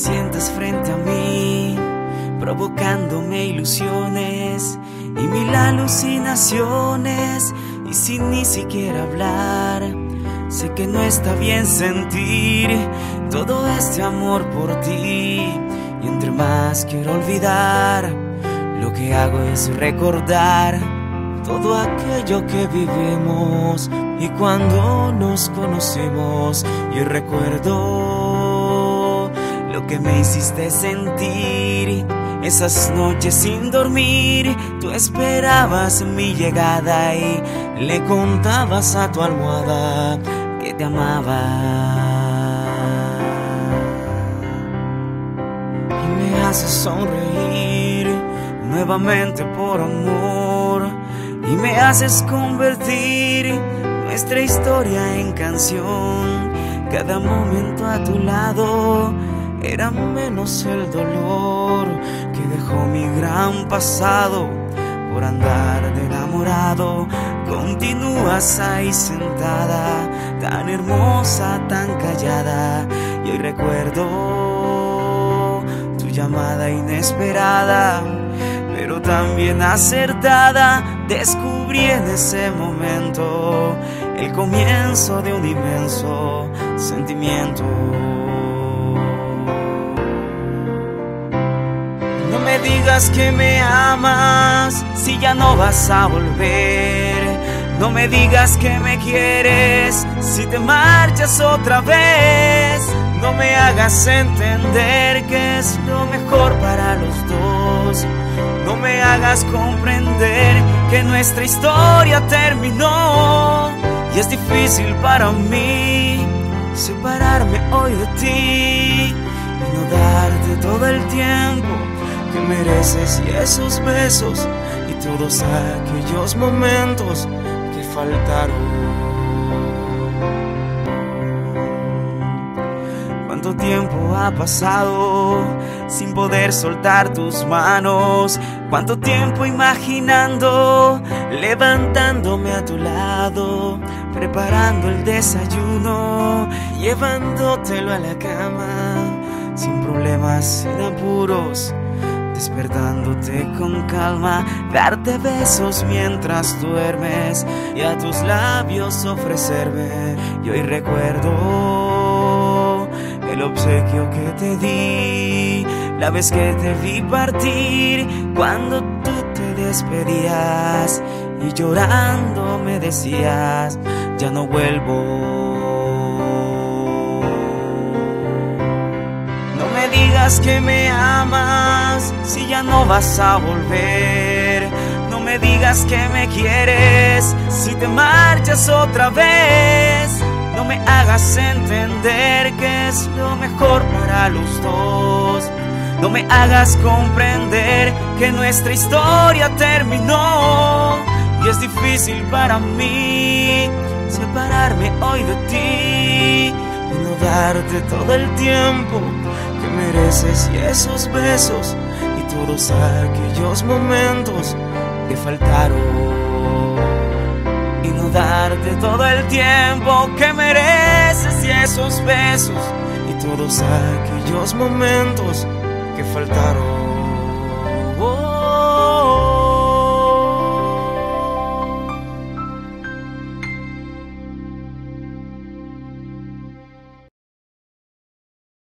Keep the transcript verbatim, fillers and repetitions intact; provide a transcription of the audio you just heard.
sientas frente a mí, provocándome ilusiones y mil alucinaciones, y sin ni siquiera hablar. Sé que no está bien sentir todo este amor por ti, y entre más quiero olvidar, lo que hago es recordar todo aquello que vivimos y cuando nos conocimos. Y recuerdo lo que me hiciste sentir, esas noches sin dormir. Tú esperabas mi llegada y le contabas a tu almohada que te amaba. Y me haces sonreír nuevamente por amor, y me haces convertir nuestra historia en canción. Cada momento a tu lado era menos el dolor que dejó mi gran pasado por andar de enamorado. Continúas ahí sentada, tan hermosa, tan callada, y hoy recuerdo tu llamada inesperada, pero también acertada. Descubrí en ese momento el comienzo de un inmenso sentimiento. No me digas que me amas si ya no vas a volver. No me digas que me quieres si te marchas otra vez. No me hagas entender que es lo mejor para los dos. No me hagas comprender que nuestra historia terminó. Y es difícil para mí separarme hoy de ti y no darte todo el tiempo que mereces, y esos besos y todos aquellos momentos que faltaron. ¿Cuánto tiempo ha pasado sin poder soltar tus manos? ¿Cuánto tiempo imaginando, levantándome a tu lado, preparando el desayuno, llevándotelo a la cama, sin problemas, sin apuros, despertándote con calma, darte besos mientras duermes y a tus labios ofrecerme? Y hoy recuerdo el obsequio que te di, la vez que te vi partir, cuando tú te despedías y llorando me decías: ya no vuelvo. No me digas que me amas si ya no vas a volver. No me digas que me quieres si te marchas otra vez. No me hagas entender que es lo mejor para los dos. No me hagas comprender que nuestra historia terminó. Y es difícil para mí separarme hoy de ti y no darte todo el tiempo que mereces, y esos besos y todos aquellos momentos que faltaron. Y no darte todo el tiempo que mereces, y esos besos y todos aquellos momentos que faltaron.